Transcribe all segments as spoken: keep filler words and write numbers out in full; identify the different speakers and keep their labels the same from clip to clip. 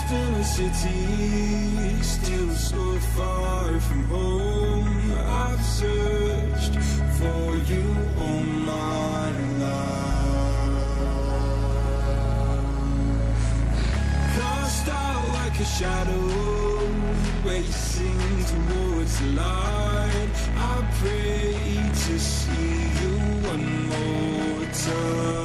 Speaker 1: in a city, still so far from home. I've searched for you all my life. Cast out like a shadow, racing towards the light. I pray to see you one more time.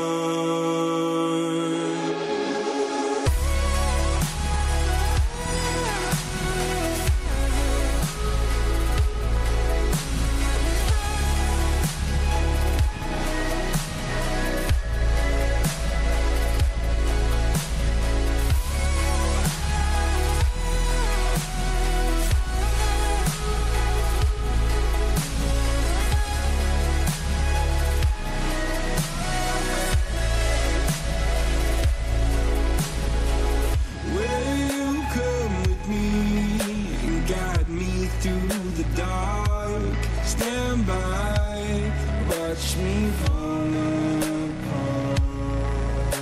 Speaker 1: Through the dark, stand by, watch me fall apart.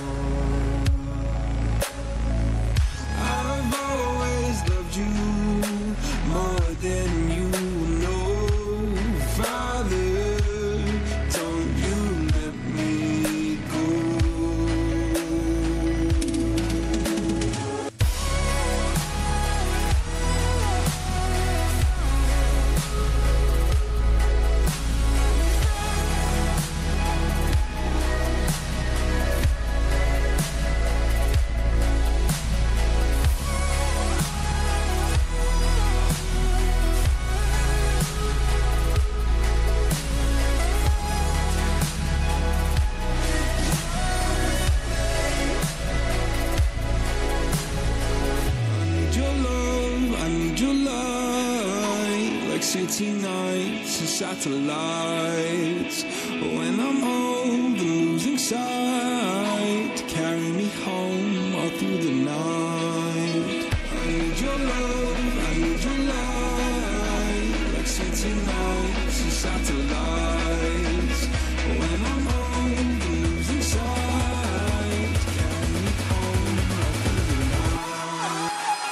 Speaker 1: I've always loved you more than you know. Father, don't you let me go. City nights and satellites. When I'm old and losing sight, carry me home all through the night. I need your love, I need your light. Like city nights and satellites. When I'm old and losing sight, carry me home all through the night.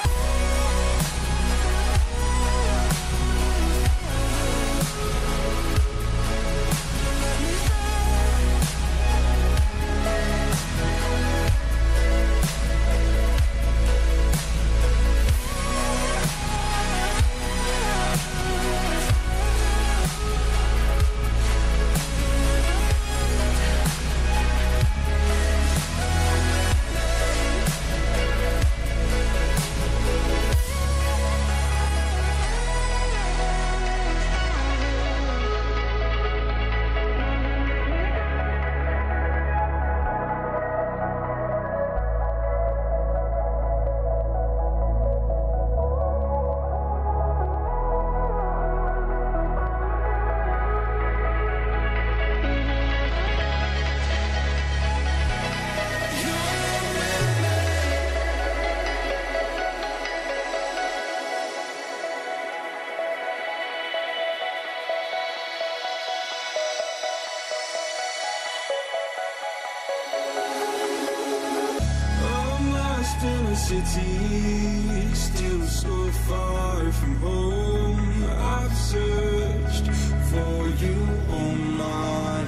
Speaker 1: In a city, still so far from home. I've searched for you all my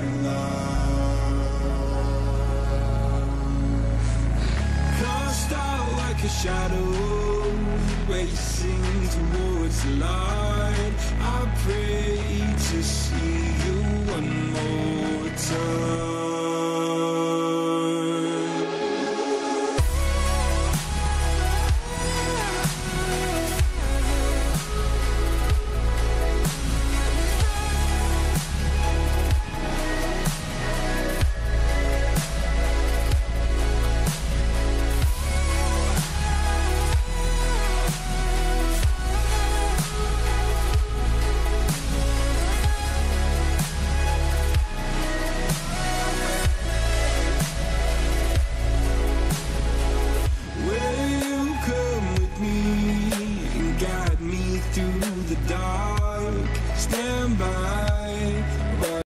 Speaker 1: life. Cast out like a shadow, racing towards the light. I pray to see you one more time. Through the dark, stand by.